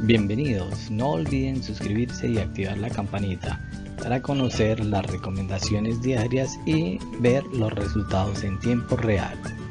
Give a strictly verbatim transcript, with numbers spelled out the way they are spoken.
Bienvenidos, no olviden suscribirse y activar la campanita para conocer las recomendaciones diarias y ver los resultados en tiempo real.